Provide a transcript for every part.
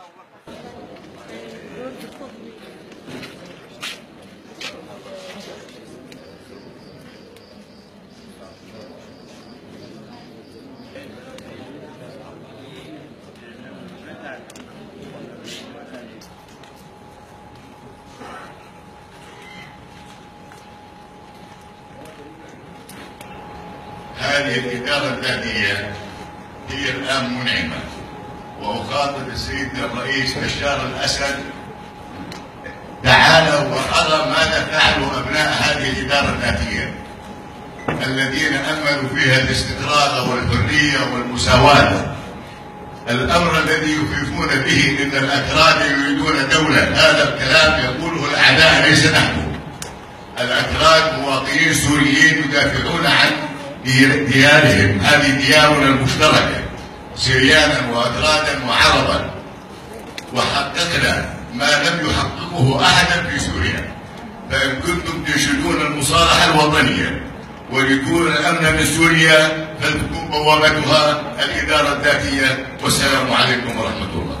هذه الإدارة الذاتية هي الآن منعمة، وأخاطب السيد الرئيس بشار الأسد: تعالوا وأرى ماذا فعلوا أبناء هذه الإدارة الذاتية الذين أملوا فيها الاستقرار والحرية والمساواة. الأمر الذي يخيفون به إن الأكراد يريدون دولة، هذا الكلام يقوله الأعداء ليس نحن. الأكراد مواطنين سوريين يدافعون عن ديارهم، هذه ديارنا المشتركة سريانا وأكرادا وعربا، وحققنا ما لم يحققه أحدا في سوريا. فإن كنتم تنشدون المصالحة الوطنية وتريدون الأمن من سوريا فلتكون بوابتها الإدارة الذاتية. والسلام عليكم ورحمة الله.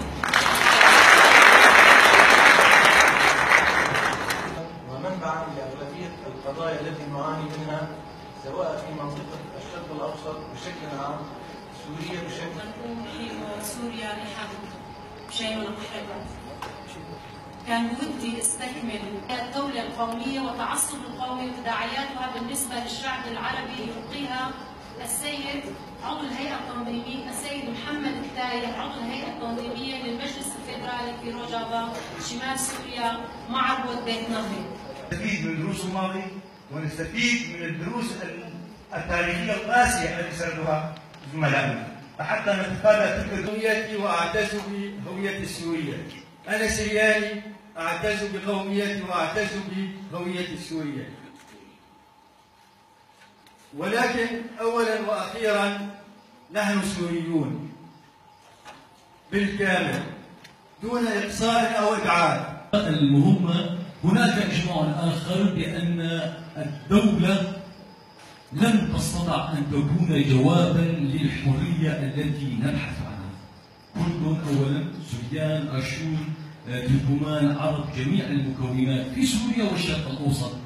ومنبعا لأغلبية القضايا التي نعاني منها سواء في منطقة الشرق الأوسط بشكل عام، سوريا بشكل سوريا شيء محرج. كان بودي استكمل الدولة القومية وتعصب القومي وتداعياتها بالنسبة للشعب العربي يلقيها السيد عضو الهيئة التنظيمية السيد محمد التاير عضو الهيئة التنظيمية للمجلس الفيدرالي في روجافا شمال سوريا مع عبود بيت نهضة. نستفيد من دروس الماضي ونستفيد من الدروس التاريخية القاسية التي سردها زملائنا حتى نتفادى تلك هويتي واعتز بهويتي السورية. أنا سرياني أعتز بقوميتي وأعتز بهويتي السورية، ولكن أولا وأخيرا نحن سوريون بالكامل دون إقصاء أو إبعاد. المهمة هناك إجماع آخر بأن الدولة لن تستطع أن تكون جوابا للحرية التي نبحث عنها. كردون أولا، سوريان، أشور، تركمان، عرب، جميع المكونات في سوريا والشرق الأوسط